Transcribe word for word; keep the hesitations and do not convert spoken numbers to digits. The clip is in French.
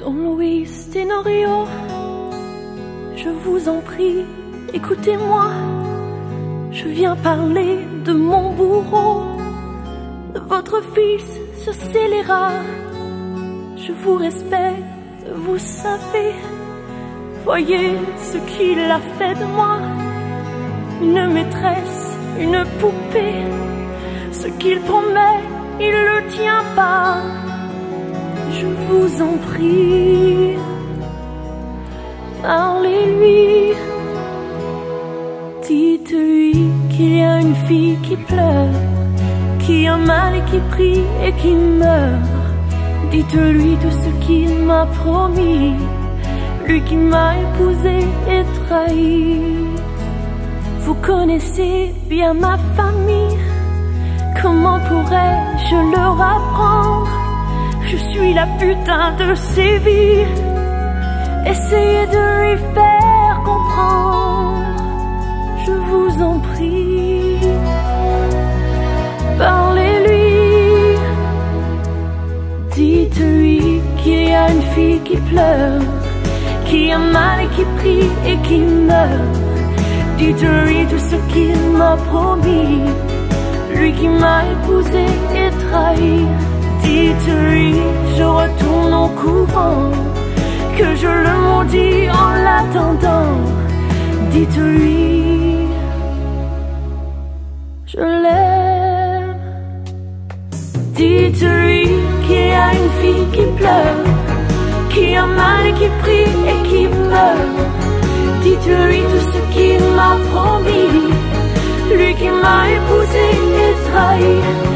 Don Luis Tenorio, je vous en prie, écoutez-moi. Je viens parler de mon bourreau, de votre fils, ce scélérat. Je vous respecte, vous savez. Voyez ce qu'il a fait de moi. Une maîtresse, une poupée. Ce qu'il promet, il le tient pas. Je vous en prie, parlez-lui. Dites-lui qu'il y a une fille qui pleure, qui a mal et qui prie et qui meurt. Dites-lui tout ce qu'il m'a promis, lui qui m'a épousé et trahi. Vous connaissez bien ma famille, comment pourrais-je leur apprendre? Je suis la putain de Séville. Essayez de lui faire comprendre, je vous en prie. Parlez-lui, dites-lui qu'il y a une fille qui pleure, qui a mal et qui prie et qui meurt. Dites-lui tout ce qu'il m'a promis, lui qui m'a épousé et trahi. Dites-lui, je retourne au couvent, que je le maudis en l'attendant. Dites-lui, je l'aime. Dites-lui qu'il y a une fille qui pleure, qui a mal et qui prie et qui meurt. Dites-lui tout ce qu'il m'a promis, lui qui m'a épousé et trahi.